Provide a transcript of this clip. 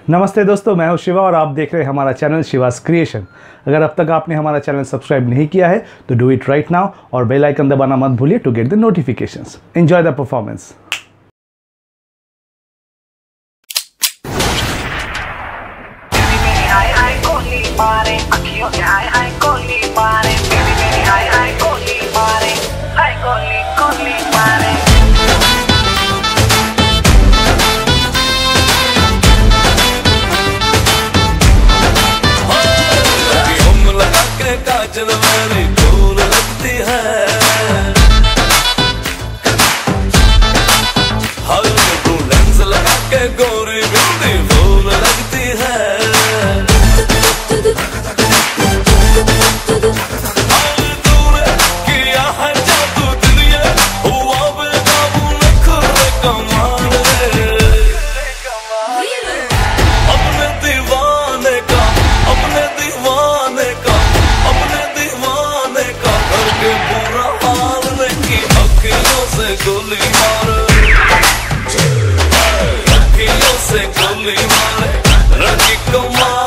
नमस्ते दोस्तों, मैं हूं शिवा और आप देख रहे हैं हमारा चैनल शिवास क्रिएशन। अगर अब तक आपने हमारा चैनल सब्सक्राइब नहीं किया है तो डू इट राइट नाउ और बेल आइकन दबाना मत भूलिए to get the notifications. Enjoy the performance. Kajal मेरी फूल लगती है, हर तू लेंस लगा के गोरी बिंदी फूल लगती है। हर तूने किया है जादू दुनिया, हुआ बेकाबू नखरे कमाल रे। अपने दीवाने का, अपने दीवाने का, बुरा हाल नहीं, अखियों से गोली मारे, अखियों से गोली मारे, लड़की को मार।